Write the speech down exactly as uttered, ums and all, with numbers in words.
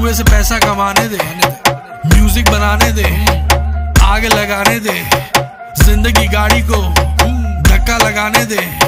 जुए से पैसा कमाने दे, म्यूजिक बनाने दे, आग लगाने दे, जिंदगी गाड़ी को धक्का लगाने दे।